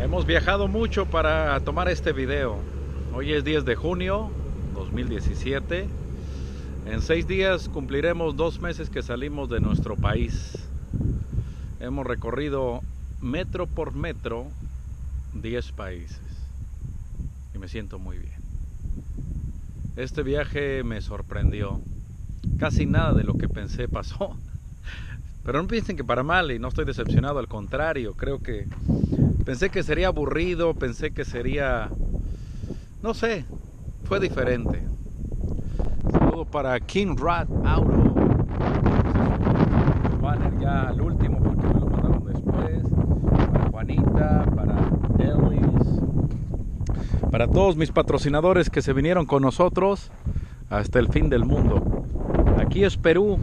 Hemos viajado mucho para tomar este video. Hoy es 10 de junio 2017. En 6 días cumpliremos 2 meses que salimos de nuestro país. Hemos recorrido metro por metro 10 países y me siento muy bien. Este viaje me sorprendió. Casi nada de lo que pensé pasó. Pero no piensen que para mal, y no estoy decepcionado, al contrario, creo que pensé que sería aburrido, pensé que sería, no sé, fue diferente. Saludo para King Rat Auto, banner ya al último porque me lo mandaron después, para Juanita, para Ellis, para todos mis patrocinadores que se vinieron con nosotros hasta el fin del mundo. Aquí es Perú.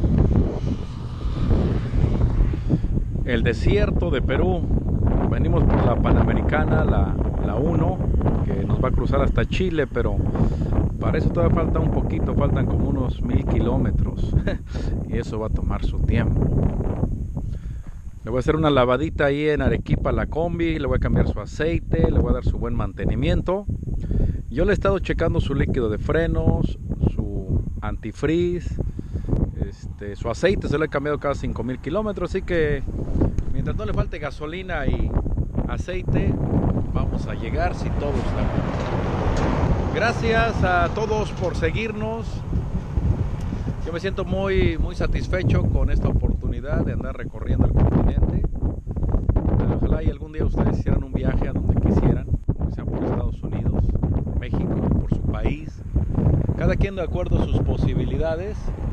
El desierto de Perú. Venimos por la Panamericana, la 1, que nos va a cruzar hasta Chile, pero para eso todavía falta un poquito, faltan como unos 1000 kilómetros y eso va a tomar su tiempo. Le voy a hacer una lavadita ahí en Arequipa a la combi, le voy a cambiar su aceite, le voy a dar su buen mantenimiento. Yo le he estado checando su líquido de frenos, su antifreeze, su aceite se lo he cambiado cada 5000 kilómetros, así que mientras no le falte gasolina y aceite, vamos a llegar si todo está bien. Gracias a todos por seguirnos. Yo me siento muy satisfecho con esta oportunidad de andar recorriendo el continente. Ojalá y algún día ustedes hicieran un viaje a donde quisieran, sea por Estados Unidos, por México, por su país. Cada quien de acuerdo a sus posibilidades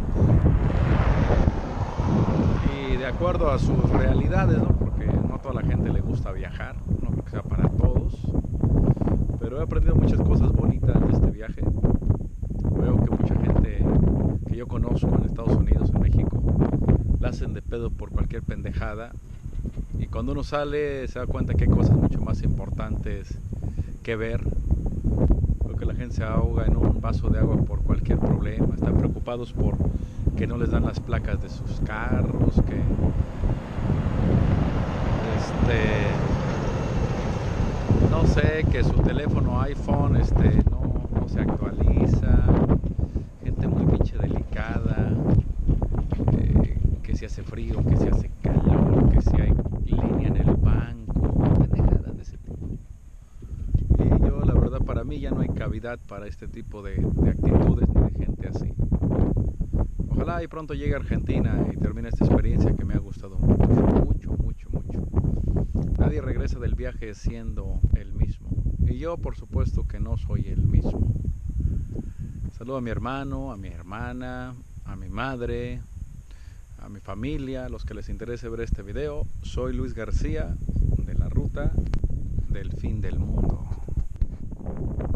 y de acuerdo a sus realidades, ¿no? Porque no a toda la gente le gusta viajar, no creo que sea para todos, pero he aprendido muchas cosas bonitas de este viaje. Veo que mucha gente que yo conozco en Estados Unidos, en México, la hacen de pedo por cualquier pendejada, y cuando uno sale se da cuenta que hay cosas mucho más importantes que ver. Creo que la gente se ahoga en un vaso de agua por cualquier problema, están preocupados por que no les dan las placas de sus carros, que no sé, que su teléfono iPhone no se actualiza, gente muy pinche delicada, que si hace frío, que si hace calor, que si hay línea en el banco, pendejadas de ese tipo. Y yo, la verdad, para mí ya no hay cavidad para este tipo de actitudes ni de gente así. Ojalá y pronto llegue a Argentina y termine esta experiencia que me ha gustado mucho. Nadie regresa del viaje siendo el mismo. Y yo, por supuesto, que no soy el mismo. Saludo a mi hermano, a mi hermana, a mi madre, a mi familia, a los que les interese ver este video. Soy Luis García, de la ruta del fin del mundo.